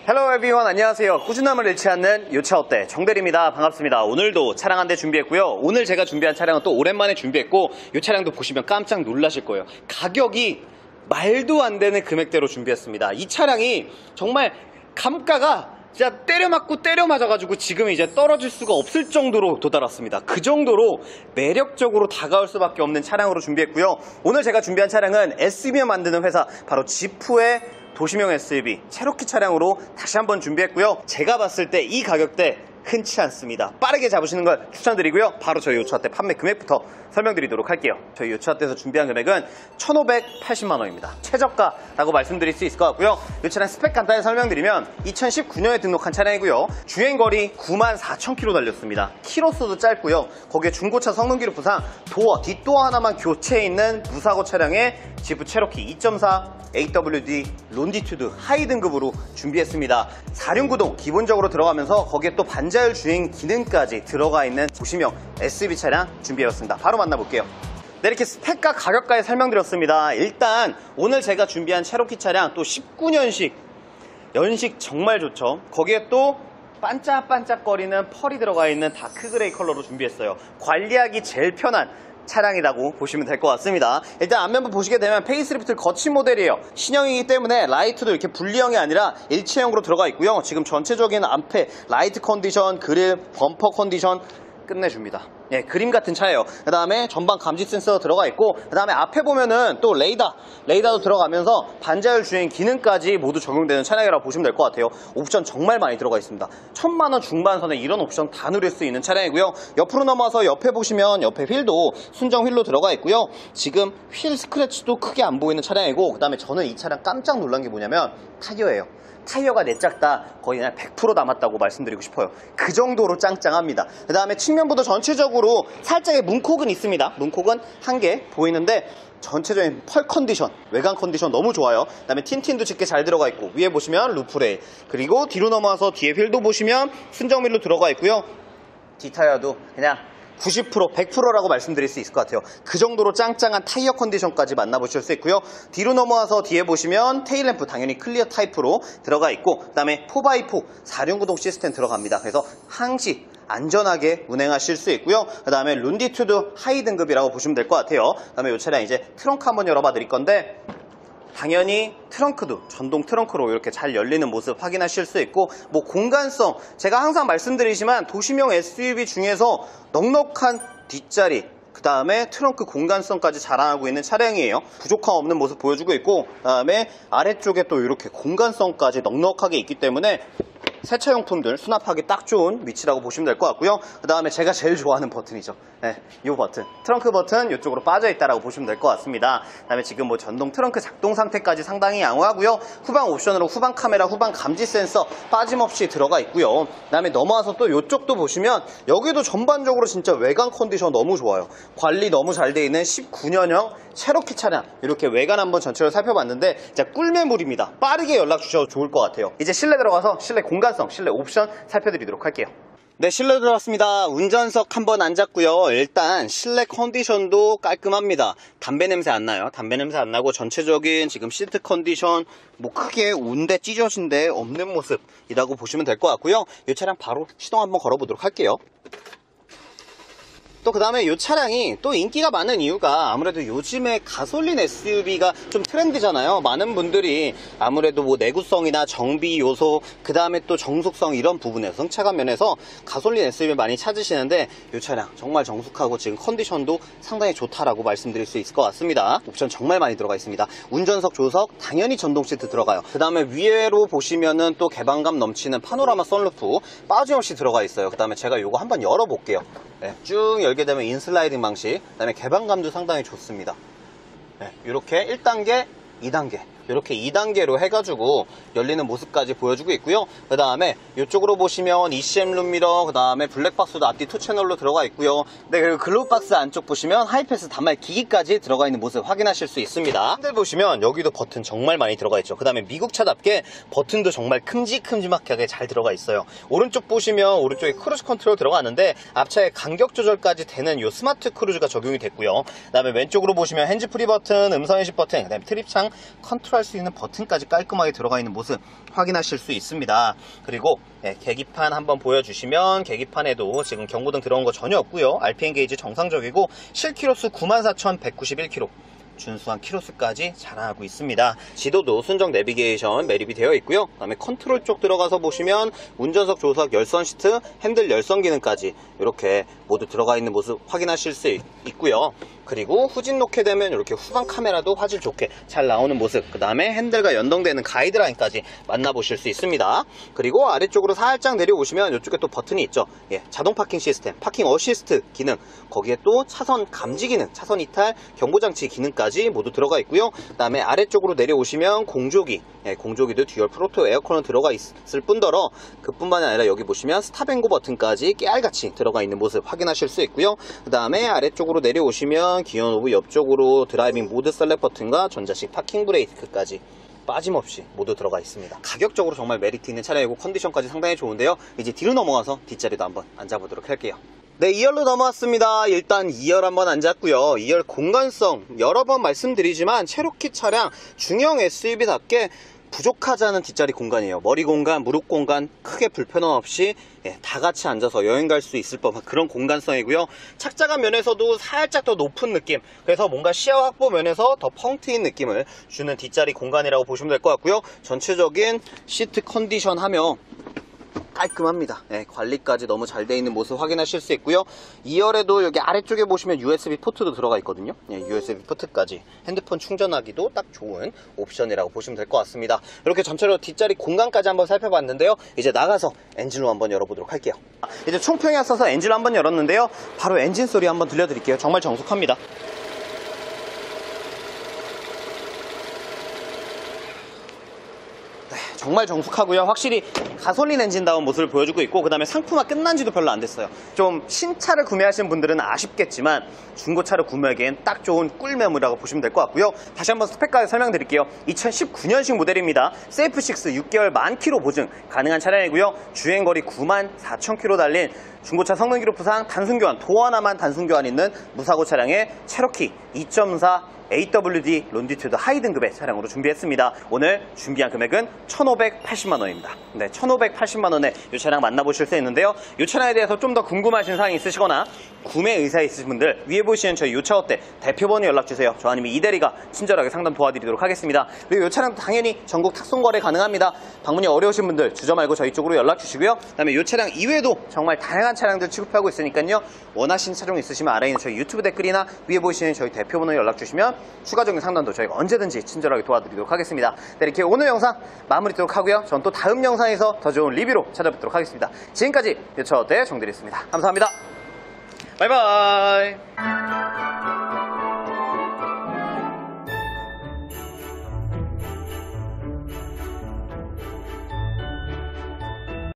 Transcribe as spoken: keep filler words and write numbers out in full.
Hello everyone, 안녕하세요. 꾸준함을 잃지 않는 요차 어때 정대리입니다. 반갑습니다. 오늘도 차량 한 대 준비했고요. 오늘 제가 준비한 차량은 또 오랜만에 준비했고 이 차량도 보시면 깜짝 놀라실 거예요. 가격이 말도 안 되는 금액대로 준비했습니다. 이 차량이 정말 감가가 진짜 때려 맞고 때려 맞아가지고 지금 이제 떨어질 수가 없을 정도로 도달했습니다. 그 정도로 매력적으로 다가올 수밖에 없는 차량으로 준비했고요. 오늘 제가 준비한 차량은 에스유브이 만드는 회사 바로 지프의 도시명 에스유브이 체로키 차량으로 다시 한번 준비했고요. 제가 봤을 때 이 가격대 흔치 않습니다. 빠르게 잡으시는 걸 추천드리고요. 바로 저희 요차때 판매 금액부터 설명드리도록 할게요. 저희 요차때에서 준비한 금액은 천오백팔십만 원입니다. 최저가라고 말씀드릴 수 있을 것 같고요. 이 차량 스펙 간단히 설명드리면 이천십구 년에 등록한 차량이고요. 주행거리 구만 사천 킬로미터 달렸습니다. 키로수도 짧고요. 거기에 중고차 성능 기록부상 도어, 뒷도어 하나만 교체해 있는 무사고 차량의 지프 체로키 이 점 사 에이더블유디 론디튜드 하이 등급으로 준비했습니다. 사륜구동 기본적으로 들어가면서 거기에 또 반자율 주행 기능까지 들어가 있는 도시명 에스유브이 차량 준비해봤습니다. 바로 만나볼게요. 네, 이렇게 스펙과 가격까지 설명드렸습니다. 일단 오늘 제가 준비한 체로키 차량 또 십구 년식 연식 정말 좋죠. 거기에 또 반짝반짝거리는 펄이 들어가 있는 다크 그레이 컬러로 준비했어요. 관리하기 제일 편한 차량이라고 보시면 될 것 같습니다. 일단 앞면부 보시게 되면 페이스리프트 거친 모델이에요. 신형이기 때문에 라이트도 이렇게 분리형이 아니라 일체형으로 들어가 있고요. 지금 전체적인 앞에 라이트 컨디션, 그릴, 범퍼 컨디션 끝내줍니다. 예, 그림 같은 차예요. 그 다음에 전방 감지 센서 들어가 있고, 그 다음에 앞에 보면은 또 레이더, 레이더도 들어가면서 반자율 주행 기능까지 모두 적용되는 차량이라고 보시면 될 것 같아요. 옵션 정말 많이 들어가 있습니다. 천만 원 중반선에 이런 옵션 다 누릴 수 있는 차량이고요. 옆으로 넘어서 옆에 보시면 옆에 휠도 순정 휠로 들어가 있고요. 지금 휠 스크래치도 크게 안 보이는 차량이고, 그 다음에 저는 이 차량 깜짝 놀란 게 뭐냐면 타이어예요. 타이어가 네 짝 다 거의 그냥 백 퍼센트 남았다고 말씀드리고 싶어요. 그 정도로 짱짱합니다. 그 다음에 측면부도 전체적으로 살짝의 문콕은 있습니다. 문콕은 한 개 보이는데 전체적인 펄 컨디션, 외관 컨디션 너무 좋아요. 그 다음에 틴틴도 짙게 잘 들어가 있고, 위에 보시면 루프레일, 그리고 뒤로 넘어와서 뒤에 휠도 보시면 순정휠로 들어가 있고요. 뒷타이어도 그냥 구십 퍼센트, 백 퍼센트라고 말씀드릴 수 있을 것 같아요. 그 정도로 짱짱한 타이어 컨디션까지 만나보실 수 있고요. 뒤로 넘어와서 뒤에 보시면 테일램프 당연히 클리어 타입으로 들어가 있고, 그 다음에 포 바이 포 사륜구동 시스템 들어갑니다. 그래서 항시 안전하게 운행하실 수 있고요. 그 다음에 론디튜드 하이 등급이라고 보시면 될 것 같아요. 그 다음에 이 차량 이제 트렁크 한번 열어봐 드릴 건데, 당연히 트렁크도 전동 트렁크로 이렇게 잘 열리는 모습 확인하실 수 있고, 뭐 공간성, 제가 항상 말씀드리지만 도시명 에스유브이 중에서 넉넉한 뒷자리, 그 다음에 트렁크 공간성까지 자랑하고 있는 차량이에요. 부족함 없는 모습 보여주고 있고, 그 다음에 아래쪽에 또 이렇게 공간성까지 넉넉하게 있기 때문에 세차용품들 수납하기 딱 좋은 위치라고 보시면 될 것 같고요. 그 다음에 제가 제일 좋아하는 버튼이죠. 네, 이 버튼, 트렁크 버튼 이쪽으로 빠져있다라고 보시면 될 것 같습니다. 그 다음에 지금 뭐 전동 트렁크 작동 상태까지 상당히 양호하고요. 후방 옵션으로 후방 카메라, 후방 감지 센서 빠짐없이 들어가 있고요. 그 다음에 넘어와서 또 이쪽도 보시면 여기도 전반적으로 진짜 외관 컨디션 너무 좋아요. 관리 너무 잘 돼 있는 십구 년형 체로키 차량, 이렇게 외관 한번 전체로 살펴봤는데 진짜 꿀매물입니다. 빠르게 연락 주셔도 좋을 것 같아요. 이제 실내 들어가서 실내 공간성, 실내 옵션 살펴드리도록 할게요. 네, 실내 들어왔습니다. 운전석 한번 앉았고요. 일단 실내 컨디션도 깔끔합니다. 담배 냄새 안 나요. 담배 냄새 안 나고 전체적인 지금 시트 컨디션 뭐 크게 운데 찢어진 데 없는 모습이라고 보시면 될 것 같고요. 이 차량 바로 시동 한번 걸어보도록 할게요. 또 그 다음에 이 차량이 또 인기가 많은 이유가 아무래도 요즘에 가솔린 에스유브이가 좀 트렌드잖아요. 많은 분들이 아무래도 뭐 내구성이나 정비 요소, 그 다음에 또 정숙성 이런 부분에서 승차감 면에서 가솔린 에스유브이 많이 찾으시는데, 이 차량 정말 정숙하고 지금 컨디션도 상당히 좋다라고 말씀드릴 수 있을 것 같습니다. 옵션 정말 많이 들어가 있습니다. 운전석, 조석 당연히 전동 시트 들어가요. 그 다음에 위로 보시면은 또 개방감 넘치는 파노라마 선루프 빠짐없이 들어가 있어요. 그 다음에 제가 요거 한번 열어볼게요. 네, 쭉 열게 되면 인슬라이딩 방식, 그 다음에 개방감도 상당히 좋습니다. 네, 이렇게 일 단계, 이 단계 이렇게 이 단계로 해가지고 열리는 모습까지 보여주고 있고요. 그 다음에 이쪽으로 보시면 이씨엠 룸미러, 그 다음에 블랙박스도 앞뒤 투 채널로 들어가 있고요. 네, 그리고 글로우박스 안쪽 보시면 하이패스 단말 기기까지 들어가 있는 모습 확인하실 수 있습니다. 핸들 보시면 여기도 버튼 정말 많이 들어가 있죠. 그 다음에 미국차답게 버튼도 정말 큼직큼직하게 잘 들어가 있어요. 오른쪽 보시면 오른쪽에 크루즈 컨트롤 들어가는데 앞차의 간격 조절까지 되는 이 스마트 크루즈가 적용이 됐고요. 그 다음에 왼쪽으로 보시면 핸즈프리 버튼, 음성 인식 버튼, 그 다음에 트립창 컨트롤 컨트롤할 수 있는 버튼까지 깔끔하게 들어가 있는 모습 확인하실 수 있습니다. 그리고 네, 계기판 한번 보여주시면 계기판에도 지금 경고등 들어온 거 전혀 없고요. 알피엠 게이지 정상적이고 실키로수 구만 사천백구십일 킬로미터, 준수한 키로수까지 자랑하고 있습니다. 지도도 순정 내비게이션 매립이 되어 있고요. 그 다음에 컨트롤 쪽 들어가서 보시면 운전석, 조수석, 열선 시트, 핸들 열선 기능까지 이렇게 모두 들어가 있는 모습 확인하실 수 있고요. 그리고 후진 놓게 되면 이렇게 후방 카메라도 화질 좋게 잘 나오는 모습, 그 다음에 핸들과 연동되는 가이드라인까지 만나보실 수 있습니다. 그리고 아래쪽으로 살짝 내려오시면 이쪽에 또 버튼이 있죠. 예, 자동 파킹 시스템, 파킹 어시스트 기능, 거기에 또 차선 감지 기능, 차선 이탈, 경보장치 기능까지 모두 들어가 있고요. 그 다음에 아래쪽으로 내려오시면 공조기, 예, 공조기도 듀얼 프로토 에어컨은 들어가 있을 뿐더러 그뿐만이 아니라 여기 보시면 스탑앤고 버튼까지 깨알같이 들어가 있는 모습 확인하실 수 있고요. 그 다음에 아래쪽으로 내려오시면 기어 노브 옆쪽으로 드라이빙 모드 셀렉 버튼과 전자식 파킹 브레이크까지 빠짐없이 모두 들어가 있습니다. 가격적으로 정말 메리트 있는 차량이고 컨디션까지 상당히 좋은데요. 이제 뒤로 넘어가서 뒷자리도 한번 앉아보도록 할게요. 네, 이 열로 넘어왔습니다. 일단 이 열 한번 앉았고요. 이 열 공간성 여러 번 말씀드리지만 체로키 차량 중형 에스유브이답게 부족하지 않은 뒷자리 공간이에요. 머리 공간, 무릎 공간 크게 불편함 없이 예, 다 같이 앉아서 여행 갈 수 있을 법한 그런 공간성이고요. 착장감 면에서도 살짝 더 높은 느낌, 그래서 뭔가 시야 확보 면에서 더 펑 트인 느낌을 주는 뒷자리 공간이라고 보시면 될 것 같고요. 전체적인 시트 컨디션 하며 깔끔합니다. 네, 관리까지 너무 잘 되어 있는 모습 확인하실 수 있고요. 이 열에도 여기 아래쪽에 보시면 유에스비 포트도 들어가 있거든요. 네, 유에스비 포트까지 핸드폰 충전하기도 딱 좋은 옵션이라고 보시면 될 것 같습니다. 이렇게 전체로 뒷자리 공간까지 한번 살펴봤는데요. 이제 나가서 엔진로 한번 열어보도록 할게요. 이제 총평이 앞서서 엔진을 한번 열었는데요. 바로 엔진 소리 한번 들려드릴게요. 정말 정숙합니다. 정말 정숙하고요. 확실히 가솔린 엔진다운 모습을 보여주고 있고, 그 다음에 상품화 끝난 지도 별로 안 됐어요. 좀 신차를 구매하신 분들은 아쉽겠지만 중고차를 구매하기엔 딱 좋은 꿀매물이라고 보시면 될 것 같고요. 다시 한번 스펙까지 설명드릴게요. 이천십구 년식 모델입니다. 세이프식스 육 개월 만 킬로 보증 가능한 차량이고요. 주행거리 구만 사천 킬로 달린 중고차 성능 기록 부상, 단순교환, 도어 하나만 단순교환 있는 무사고 차량의 체로키 이 점 사 에이더블유디 론디튜드 하이 등급의 차량으로 준비했습니다. 오늘 준비한 금액은 천오백팔십만 원입니다. 네, 천오백팔십만 원에 이 차량 만나보실 수 있는데요. 이 차량에 대해서 좀 더 궁금하신 사항이 있으시거나 구매 의사 있으신 분들 위에 보시는 저희 요차어때 대표번호 연락주세요. 저 아니면 이대리가 친절하게 상담 도와드리도록 하겠습니다. 그리고 이 차량 당연히 전국 탁송거래 가능합니다. 방문이 어려우신 분들 주저 말고 저희 쪽으로 연락주시고요. 그 다음에 이 차량 이외에도 정말 다양한 차량들 취급하고 있으니까요. 원하시는 차종 있으시면 아래에 있는 저희 유튜브 댓글이나 위에 보시는 저희 대표번호 연락주시면 추가적인 상담도 저희가 언제든지 친절하게 도와드리도록 하겠습니다. 네, 이렇게 오늘 영상 마무리하도록 하고요. 전 또 다음 영상에서 더 좋은 리뷰로 찾아뵙도록 하겠습니다. 지금까지 요차어때 정대리였습니다. 감사합니다. 바이바이.